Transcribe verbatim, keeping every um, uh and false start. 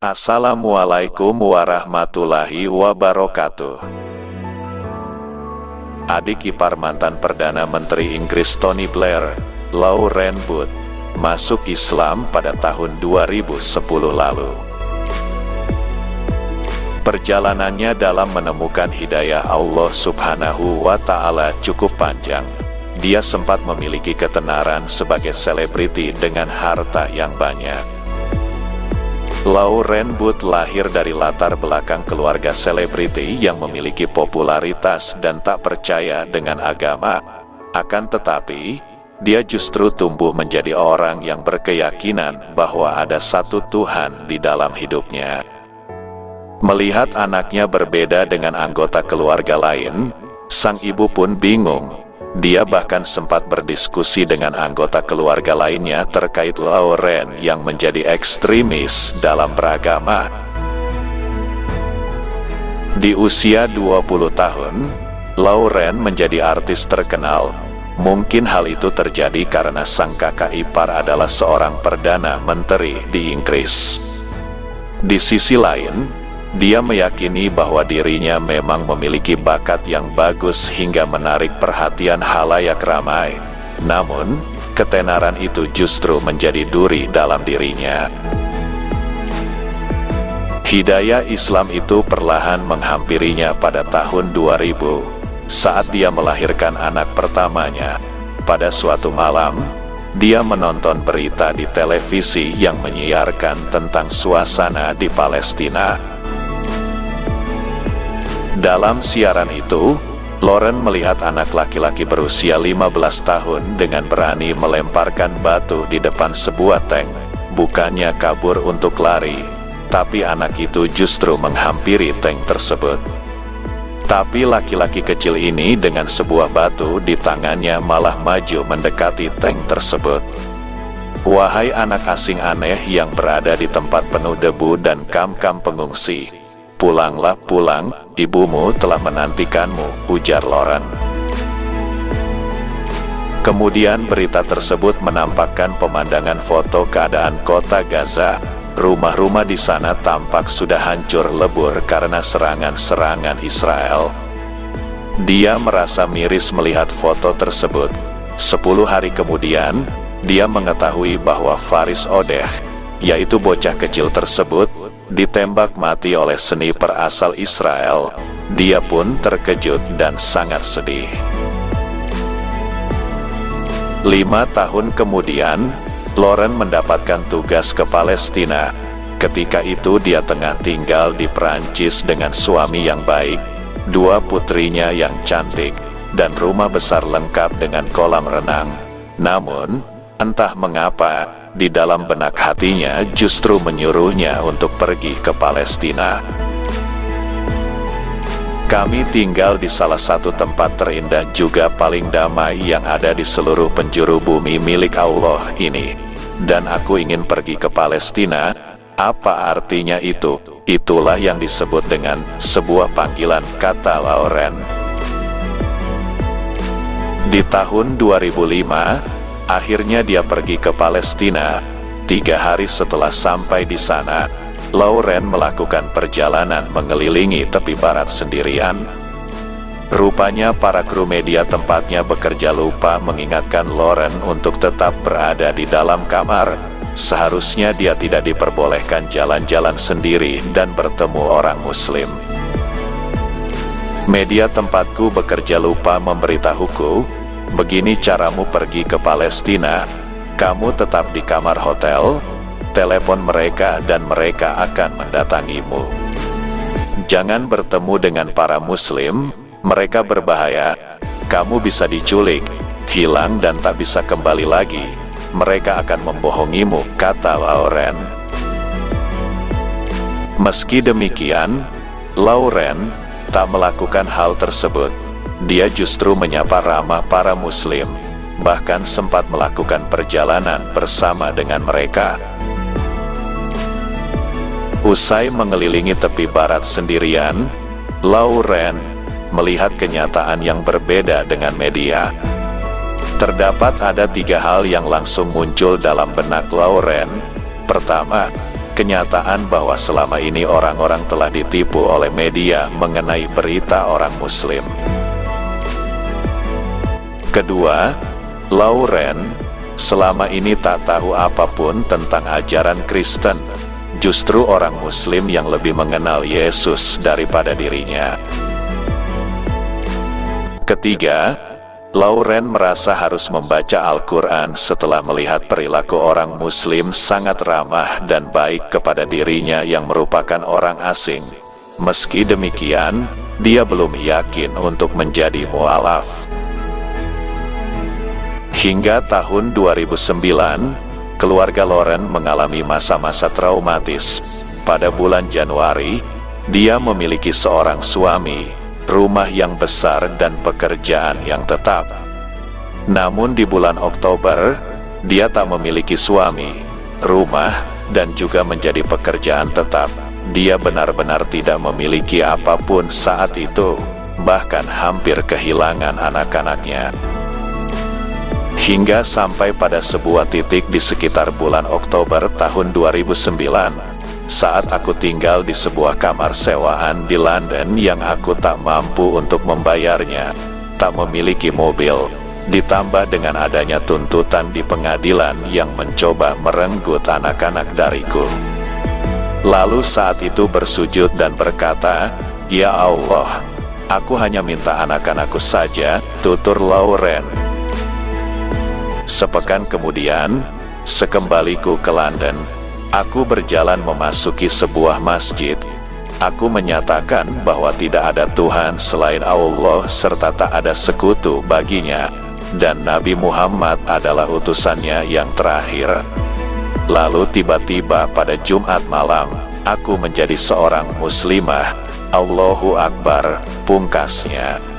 Assalamualaikum warahmatullahi wabarakatuh. Adik ipar mantan Perdana Menteri Inggris Tony Blair, Lauren Booth, masuk Islam pada tahun dua ribu sepuluh lalu. Perjalanannya dalam menemukan hidayah Allah Subhanahu wa Ta'ala cukup panjang. Dia sempat memiliki ketenaran sebagai selebriti dengan harta yang banyak. Lauren Booth lahir dari latar belakang keluarga selebriti yang memiliki popularitas dan tak percaya dengan agama. Akan tetapi, dia justru tumbuh menjadi orang yang berkeyakinan bahwa ada satu Tuhan di dalam hidupnya. Melihat anaknya berbeda dengan anggota keluarga lain, sang ibu pun bingung. Dia bahkan sempat berdiskusi dengan anggota keluarga lainnya terkait Lauren yang menjadi ekstremis dalam beragama. Di usia dua puluh tahun, Lauren menjadi artis terkenal. Mungkin hal itu terjadi karena sang kakak ipar adalah seorang perdana menteri di Inggris. Di sisi lain, dia meyakini bahwa dirinya memang memiliki bakat yang bagus hingga menarik perhatian halayak ramai. Namun, ketenaran itu justru menjadi duri dalam dirinya. Hidayah Islam itu perlahan menghampirinya pada tahun dua ribu, saat dia melahirkan anak pertamanya. Pada suatu malam, dia menonton berita di televisi yang menyiarkan tentang suasana di Palestina. Dalam siaran itu, Lauren melihat anak laki-laki berusia lima belas tahun dengan berani melemparkan batu di depan sebuah tank. Bukannya kabur untuk lari, tapi anak itu justru menghampiri tank tersebut. Tapi laki-laki kecil ini dengan sebuah batu di tangannya malah maju mendekati tank tersebut. Wahai anak asing aneh yang berada di tempat penuh debu dan kamp-kamp pengungsi, pulanglah, pulang, ibumu telah menantikanmu, ujar Lauren. Kemudian berita tersebut menampakkan pemandangan foto keadaan kota Gaza. Rumah-rumah di sana tampak sudah hancur lebur karena serangan-serangan Israel. Dia merasa miris melihat foto tersebut. Sepuluh hari kemudian, dia mengetahui bahwa Faris Odeh, yaitu bocah kecil tersebut, ditembak mati oleh sniper asal Israel. Dia pun terkejut dan sangat sedih. Lima tahun kemudian, Lauren mendapatkan tugas ke Palestina. Ketika itu dia tengah tinggal di Perancis dengan suami yang baik, dua putrinya yang cantik, dan rumah besar lengkap dengan kolam renang. Namun, entah mengapa, di dalam benak hatinya justru menyuruhnya untuk pergi ke Palestina. Kami tinggal di salah satu tempat terindah juga paling damai yang ada di seluruh penjuru bumi milik Allah ini. Dan aku ingin pergi ke Palestina. Apa artinya itu? Itulah yang disebut dengan sebuah panggilan, kata Lauren. Di tahun dua ribu lima, akhirnya dia pergi ke Palestina. Tiga hari setelah sampai di sana, Lauren melakukan perjalanan mengelilingi tepi barat sendirian. Rupanya para kru media tempatnya bekerja lupa mengingatkan Lauren untuk tetap berada di dalam kamar. Seharusnya dia tidak diperbolehkan jalan-jalan sendiri dan bertemu orang Muslim. Media tempatku bekerja lupa memberitahuku, begini caramu pergi ke Palestina. Kamu tetap di kamar hotel, telepon mereka dan mereka akan mendatangimu. Jangan bertemu dengan para Muslim, mereka berbahaya. Kamu bisa diculik, hilang dan tak bisa kembali lagi. Mereka akan membohongimu, kata Lauren. Meski demikian, Lauren tak melakukan hal tersebut. Dia justru menyapa ramah para Muslim, bahkan sempat melakukan perjalanan bersama dengan mereka. Usai mengelilingi tepi barat sendirian, Lauren melihat kenyataan yang berbeda dengan media. Terdapat ada tiga hal yang langsung muncul dalam benak Lauren. Pertama, kenyataan bahwa selama ini orang-orang telah ditipu oleh media mengenai berita orang Muslim. Kedua, Lauren selama ini tak tahu apapun tentang ajaran Kristen. Justru orang Muslim yang lebih mengenal Yesus daripada dirinya. Ketiga, Lauren merasa harus membaca Al-Quran setelah melihat perilaku orang Muslim sangat ramah dan baik kepada dirinya yang merupakan orang asing. Meski demikian, dia belum yakin untuk menjadi mu'alaf. Hingga tahun dua ribu sembilan, keluarga Lauren mengalami masa-masa traumatis. Pada bulan Januari, dia memiliki seorang suami, rumah yang besar dan pekerjaan yang tetap. Namun di bulan Oktober, dia tak memiliki suami, rumah, dan juga menjadi pekerjaan tetap. Dia benar-benar tidak memiliki apapun saat itu, bahkan hampir kehilangan anak-anaknya. Hingga sampai pada sebuah titik di sekitar bulan Oktober tahun dua ribu sembilan, saat aku tinggal di sebuah kamar sewaan di London yang aku tak mampu untuk membayarnya, tak memiliki mobil, ditambah dengan adanya tuntutan di pengadilan yang mencoba merenggut anak-anak dariku. Lalu saat itu bersujud dan berkata, "Ya Allah, aku hanya minta anak-anakku saja," tutur Lauren. Sepekan kemudian, sekembaliku ke London, aku berjalan memasuki sebuah masjid. Aku menyatakan bahwa tidak ada Tuhan selain Allah serta tak ada sekutu baginya, dan Nabi Muhammad adalah utusannya yang terakhir. Lalu tiba-tiba pada Jumat malam, aku menjadi seorang muslimah. Allahu Akbar, pungkasnya.